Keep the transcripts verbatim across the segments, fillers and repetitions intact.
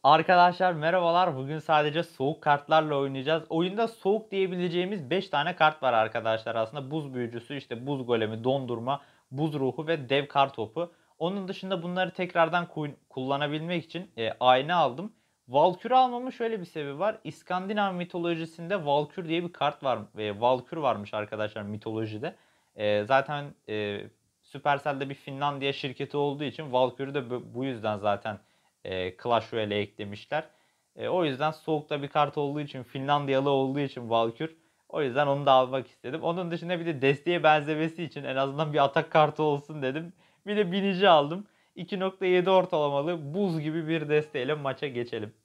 Arkadaşlar merhabalar. Bugün sadece soğuk kartlarla oynayacağız. Oyunda soğuk diyebileceğimiz beş tane kart var arkadaşlar aslında. Buz büyücüsü, işte buz golemi, dondurma, buz ruhu ve dev kartopu. Onun dışında bunları tekrardan kullanabilmek için e, ayna aldım. Valkür almamın şöyle bir sebebi var. İskandinav mitolojisinde Valkür diye bir kart var. E, Valkür varmış arkadaşlar mitolojide. E, zaten e, Supercell'de bir Finlandiya şirketi olduğu için Valkür'ü de bu yüzden zaten e, Clash Royale'e eklemişler. E, o yüzden soğukta bir kart olduğu için, Finlandiyalı olduğu için Valkür. O yüzden onu da almak istedim. Onun dışında bir de desteğe benzemesi için en azından bir atak kartı olsun dedim. Bir de binici aldım. iki nokta yedi ortalamalı buz gibi bir desteğiyle maça geçelim.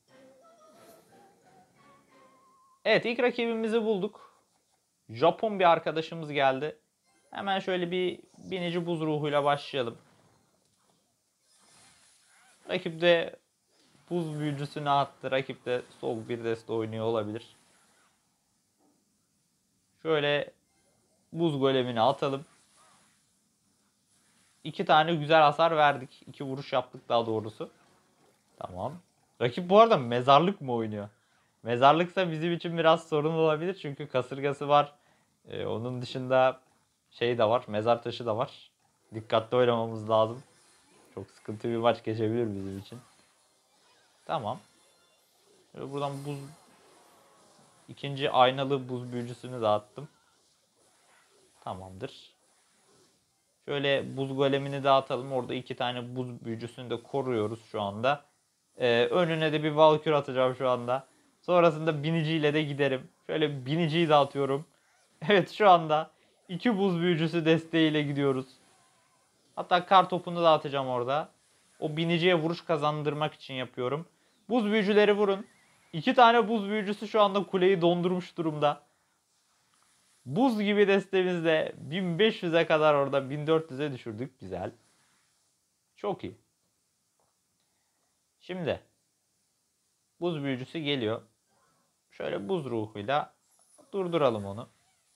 Evet, ilk rakibimizi bulduk. Japon bir arkadaşımız geldi. Hemen şöyle bir binici buz ruhuyla başlayalım. Rakip de buz büyücüsünü attı. Rakip de soğuk bir deste oynuyor olabilir. Şöyle buz golemini atalım. İki tane güzel hasar verdik. İki vuruş yaptık daha doğrusu. Tamam. Rakip bu arada mezarlık mı oynuyor? Mezarlıksa bizim için biraz sorun olabilir. Çünkü kasırgası var. Ee, onun dışında şey de var. Mezar taşı da var. Dikkatli oynamamız lazım. Çok sıkıntı bir maç geçebilir bizim için. Tamam. Şöyle buradan buz... ikinci aynalı buz büyücüsünü dağıttım. Tamamdır. Şöyle buz golemini dağıtalım. Orada iki tane buz büyücüsünü de koruyoruz şu anda. Ee, önüne de bir valkür atacağım şu anda. Sonrasında biniciyle de giderim. Şöyle biniciyi dağıtıyorum. Evet, şu anda iki buz büyücüsü desteğiyle gidiyoruz. Hatta kar topunu da atacağım orada. O biniciye vuruş kazandırmak için yapıyorum. Buz büyücüleri vurun. İki tane buz büyücüsü şu anda kuleyi dondurmuş durumda. Buz gibi destemizde bin beş yüze kadar, orada bin dört yüze düşürdük. Güzel. Çok iyi. Şimdi buz büyücüsü geliyor. Şöyle buz ruhuyla durduralım onu.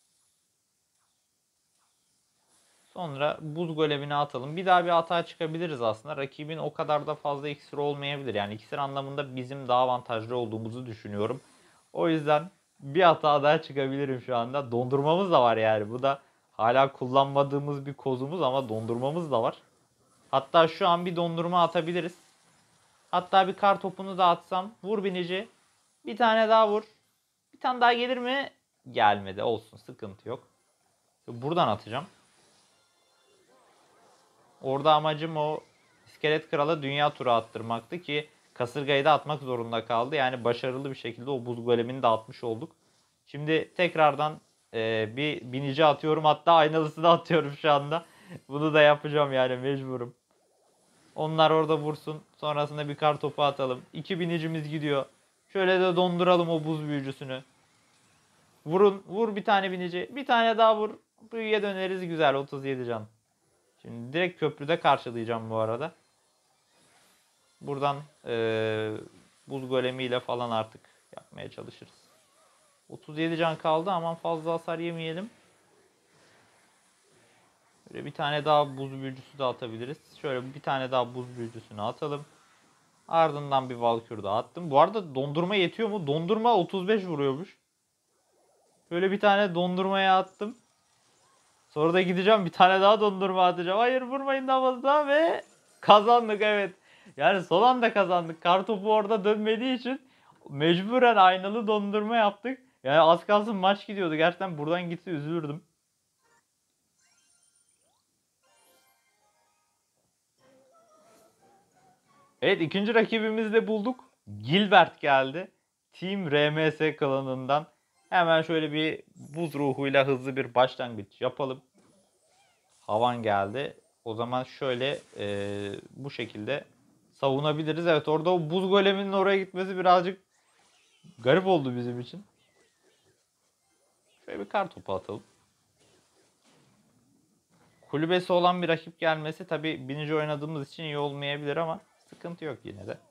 Sonra buz golemini atalım. Bir daha bir hata çıkabiliriz aslında. Rakibin o kadar da fazla iksir olmayabilir. Yani iksir anlamında bizim daha avantajlı olduğumuzu düşünüyorum. O yüzden bir hata daha çıkabilirim şu anda. Dondurmamız da var yani. Bu da hala kullanmadığımız bir kozumuz ama dondurmamız da var. Hatta şu an bir dondurma atabiliriz. Hatta bir kar topunu da atsam. Vur binici. Bir tane daha vur. Bir tane daha gelir mi? Gelmedi. Olsun, sıkıntı yok. Buradan atacağım. Orada amacım o iskelet krala dünya turu attırmaktı ki kasırgayı da atmak zorunda kaldı. Yani başarılı bir şekilde o buz golemini de atmış olduk. Şimdi tekrardan e, bir binici atıyorum. Hatta aynalısını atıyorum şu anda. Bunu da yapacağım yani, mecburum. Onlar orada vursun. Sonrasında bir kar topu atalım. İki binicimiz gidiyor. Şöyle de donduralım o buz büyücüsünü. Vurun. Vur bir tane binici. Bir tane daha vur. Büyüye döneriz. Güzel. otuz yedi can. Şimdi direkt köprüde karşılayacağım bu arada. Buradan ee, buz golemiyle falan artık yapmaya çalışırız. otuz yedi can kaldı. Aman fazla hasar yemeyelim. Böyle bir tane daha buz büyücüsü de atabiliriz. Şöyle bir tane daha buz büyücüsünü atalım. Ardından bir valkür daha attım. Bu arada dondurma yetiyor mu? Dondurma otuz beş vuruyormuş. Böyle bir tane dondurmaya attım. Sonra da gideceğim bir tane daha dondurma atacağım. Hayır, vurmayın daha fazla ve kazandık, evet. Yani son anda kazandık. Kartopu orada dönmediği için mecburen aynalı dondurma yaptık. Yani az kalsın maç gidiyordu. Gerçekten buradan gitse üzülürdüm. Evet, ikinci rakibimizi de bulduk. Gilbert geldi. Team R M S klanından. Hemen şöyle bir buz ruhuyla hızlı bir başlangıç yapalım. Havan geldi. O zaman şöyle e, bu şekilde savunabiliriz. Evet, orada o buz goleminin oraya gitmesi birazcık garip oldu bizim için. Şöyle bir kar topu atalım. Kulübesi olan bir rakip gelmesi tabi binici oynadığımız için iyi olmayabilir ama sıkıntı yok yine de.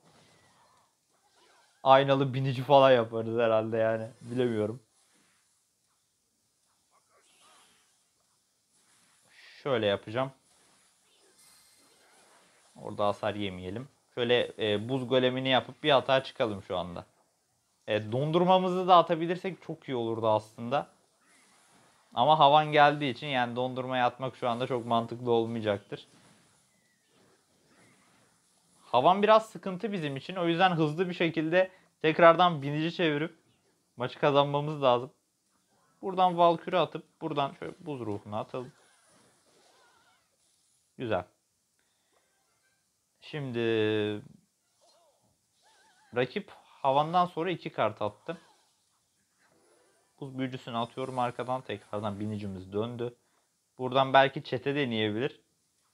Aynalı binici falan yaparız herhalde yani. Bilemiyorum. Şöyle yapacağım. Orada hasar yemeyelim. Şöyle e, buz golemini yapıp bir hata çıkalım şu anda. E, dondurmamızı da atabilirsek çok iyi olurdu aslında. Ama havan geldiği için yani dondurmaya atmak şu anda çok mantıklı olmayacaktır. Havan biraz sıkıntı bizim için. O yüzden hızlı bir şekilde tekrardan binici çevirip maçı kazanmamız lazım. Buradan Valkür'ü atıp buradan şöyle buz ruhunu atalım. Güzel. Şimdi rakip havandan sonra iki kart attı. Buz büyücüsünü atıyorum arkadan. Tekrardan binicimiz döndü. Buradan belki çete deneyebilir.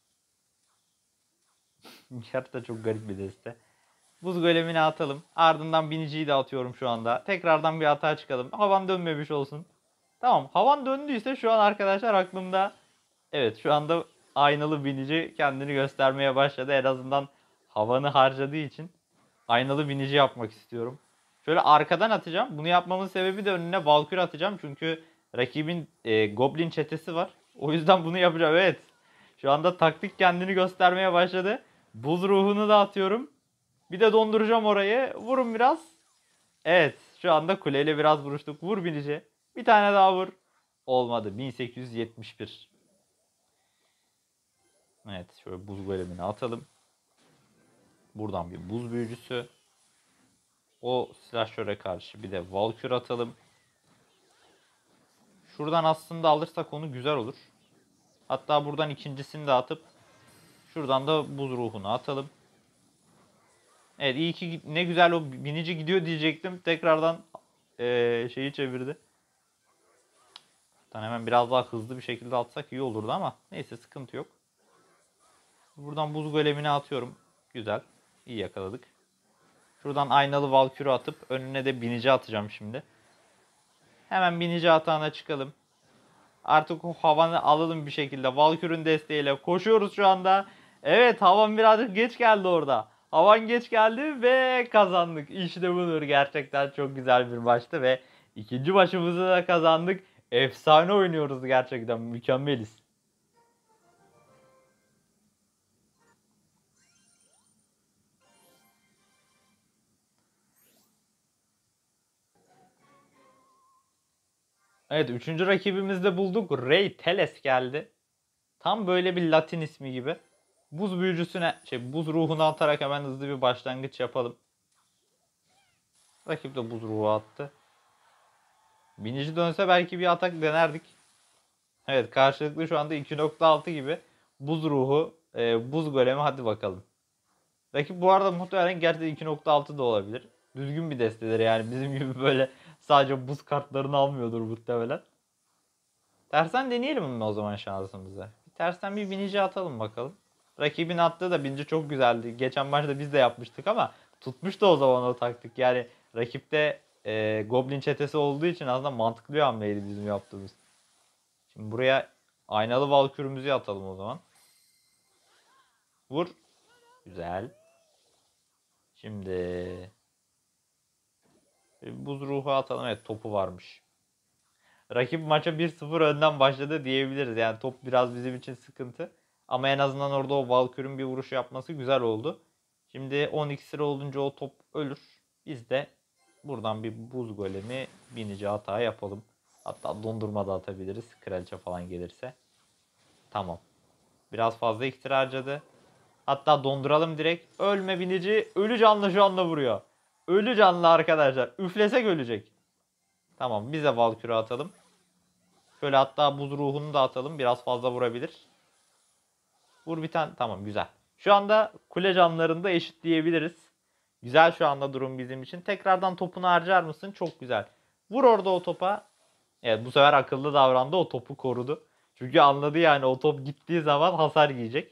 Şart da çok garip bir deste. Buz golemini atalım. Ardından biniciyi de atıyorum şu anda. Tekrardan bir hata çıkalım. Havan dönmemiş olsun. Tamam. Havan döndüyse şu an arkadaşlar aklımda. Evet, şu anda aynalı binici kendini göstermeye başladı. En azından havanı harcadığı için aynalı binici yapmak istiyorum. Şöyle arkadan atacağım. Bunu yapmamın sebebi de önüne Valkyrie atacağım. Çünkü rakibin e, Goblin çetesi var. O yüzden bunu yapacağım. Evet. Şu anda taktik kendini göstermeye başladı. Buz ruhunu da atıyorum. Bir de donduracağım orayı. Vurun biraz. Evet. Şu anda kuleyle biraz vuruştuk. Vur binici. Bir tane daha vur. Olmadı. bin sekiz yüz yetmiş bir. Evet. Şöyle buz golemini atalım. Buradan bir buz büyücüsü. O silahşöre karşı bir de Valkür atalım. Şuradan aslında alırsak onu güzel olur. Hatta buradan ikincisini de atıp şuradan da buz ruhunu atalım. Evet, iyi ki ne güzel o binici gidiyor diyecektim. Tekrardan ee, şeyi çevirdi. Hemen biraz daha hızlı bir şekilde atsak iyi olurdu ama neyse, sıkıntı yok. Buradan buz golemini atıyorum. Güzel. İyi yakaladık. Şuradan aynalı Valkür'ü atıp önüne de binici atacağım şimdi. Hemen binici atağına çıkalım. Artık o havanı alalım bir şekilde. Valkür'ün desteğiyle koşuyoruz şu anda. Evet, havan birazcık geç geldi orada. Havan geç geldi ve kazandık. İşte budur. Gerçekten çok güzel bir maçtı ve ikinci maçımızı da kazandık. Efsane oynuyoruz gerçekten. Mükemmeliz. Evet, üçüncü rakibimizi de bulduk. Ray Teles geldi. Tam böyle bir Latin ismi gibi. Buz büyücüsüne, şey buz ruhunu atarak hemen hızlı bir başlangıç yapalım. Rakip de buz ruhu attı. Binici dönse belki bir atak denerdik. Evet, karşılıklı şu anda iki nokta altı gibi. Buz ruhu, e, buz golemi, hadi bakalım. Rakip bu arada muhtemelen gerçekten iki nokta altı da olabilir. Düzgün bir destedir yani, bizim gibi böyle sadece buz kartlarını almıyordur muhtemelen. Tersten deneyelim mi o zaman şansımızı? Bir tersten bir binici atalım bakalım. Rakibin attığı da binici çok güzeldi. Geçen maçta biz de yapmıştık ama tutmuştu o zaman o taktik. Yani rakipte e, Goblin çetesi olduğu için aslında mantıklı bir hamleydi bizim yaptığımız. Şimdi buraya aynalı valkürümüzü atalım o zaman. Vur. Güzel. Şimdi buz ruhu atalım. Evet, topu varmış. Rakip maça bir sıfır önden başladı diyebiliriz. Yani top biraz bizim için sıkıntı. Ama en azından orada o Valkür'ün bir vuruş yapması güzel oldu. Şimdi on iksir olunca o top ölür. Biz de buradan bir buz golemi binici hata yapalım. Hatta dondurma da atabiliriz. Kraliçe falan gelirse. Tamam. Biraz fazla iksir harcadı. Hatta donduralım direkt. Ölme binici. Ölü canlı şu anda vuruyor. Ölü canlı arkadaşlar. Üflesek ölecek. Tamam, bize Valkür'ü atalım. Şöyle hatta buz ruhunu da atalım. Biraz fazla vurabilir. Vur bir tane. Tamam, güzel. Şu anda kule canlarında eşitleyebiliriz. Güzel şu anda durum bizim için. Tekrardan topunu harcar mısın? Çok güzel. Vur orada o topa. Evet, bu sefer akıllı davrandı. O topu korudu. Çünkü anladı yani, o top gittiği zaman hasar yiyecek.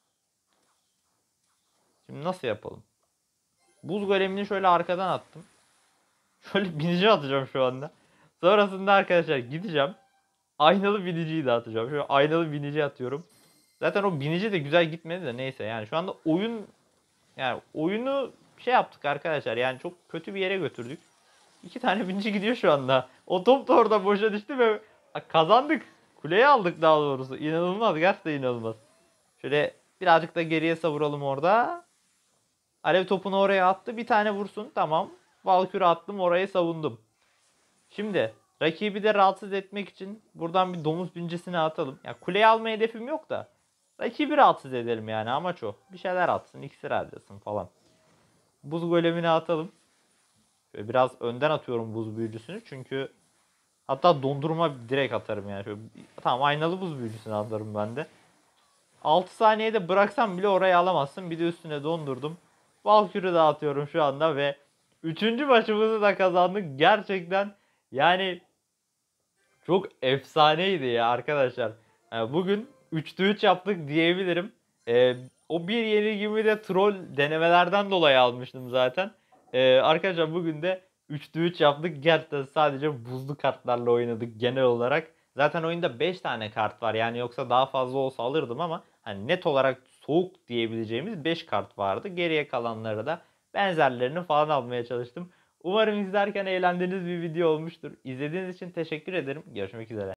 Şimdi nasıl yapalım? Buz golemini şöyle arkadan attım. Şöyle binici atacağım şu anda. Sonrasında arkadaşlar gideceğim. Aynalı biniciyi de atacağım. Şöyle aynalı binici atıyorum. Zaten o binici de güzel gitmedi de neyse. Yani şu anda oyun, yani oyunu şey yaptık arkadaşlar. Yani çok kötü bir yere götürdük. İki tane binici gidiyor şu anda. O top da orada boşa düştü ve kazandık. Kuleyi aldık daha doğrusu. İnanılmaz. Gerçekten inanılmaz. Şöyle birazcık da geriye savuralım orada. Alev topunu oraya attı. Bir tane vursun. Tamam. Valkür'ü attım. Orayı savundum. Şimdi rakibi de rahatsız etmek için buradan bir domuz bincisini atalım. Ya kuleyi alma hedefim yok da. Rakibi rahatsız edelim yani, amaç o. Bir şeyler atsın. İksir harcasın falan. Buz golemini atalım. Şöyle biraz önden atıyorum buz büyücüsünü. Çünkü hatta dondurma direkt atarım yani. Şöyle, tamam, aynalı buz büyücüsünü atarım ben de. altı saniyede bıraksam bile orayı alamazsın. Bir de üstüne dondurdum. Valkür'ü dağıtıyorum şu anda ve üçüncü maçımızı da kazandık. Gerçekten yani çok efsaneydi ya arkadaşlar. Yani bugün üçte üç yaptık diyebilirim. Ee, o bir yenilgimi de troll denemelerden dolayı almıştım zaten. Ee, arkadaşlar bugün de üçte üç yaptık. Gerçekten sadece buzlu kartlarla oynadık genel olarak. Zaten oyunda beş tane kart var. Yani yoksa daha fazla olsa alırdım ama hani net olarak soğuk diyebileceğimiz beş kart vardı. Geriye kalanları da benzerlerini falan almaya çalıştım. Umarım izlerken eğlendiğiniz bir video olmuştur. İzlediğiniz için teşekkür ederim. Görüşmek üzere.